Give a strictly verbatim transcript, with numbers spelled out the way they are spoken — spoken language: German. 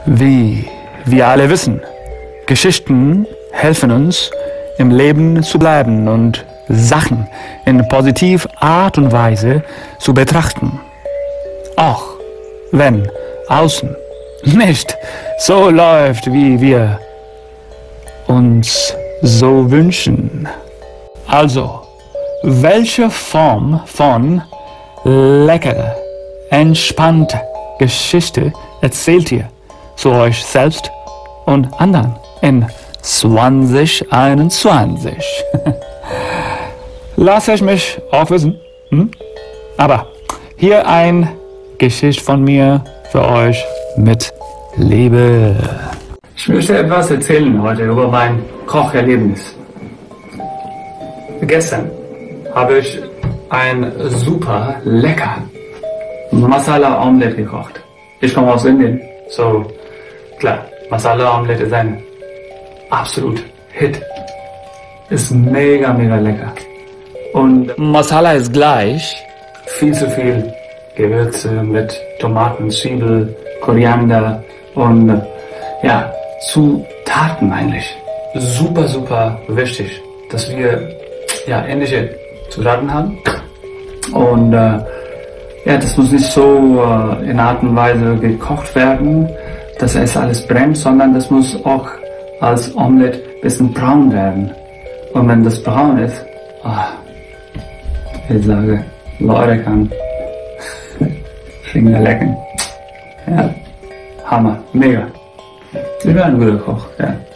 Wie wir alle wissen, Geschichten helfen uns, im Leben zu bleiben und Sachen in positiv Art und Weise zu betrachten. Auch wenn außen nicht so läuft, wie wir uns so wünschen. Also, welche Form von leckere, entspannte Geschichte erzählt ihr zu euch selbst und anderen in zwanzig einundzwanzig? Lasst es mich auch wissen. Hm? Aber hier ein Geschichte von mir für euch mit Liebe. Ich möchte etwas erzählen heute über mein Kocherlebnis. Gestern habe ich ein super lecker Masala Omelette gekocht. Ich komme aus Indien, so klar, Masala Omelette ist ein absolut Hit. Ist mega, mega lecker. Und Masala ist gleich viel zu viel Gewürze mit Tomaten, Zwiebel, Koriander und ja, Zutaten eigentlich. Super, super wichtig, dass wir ja ähnliche Zutaten haben. Und äh, ja, das muss nicht so äh, in Art und Weise gekocht werden, dass es alles brennt, sondern das muss auch als Omelette ein bisschen braun werden. Und wenn das braun ist, oh, ich sage, Leute kann Finger lecken. Ja, Hammer, mega. Ich bin ein guter Koch, ja.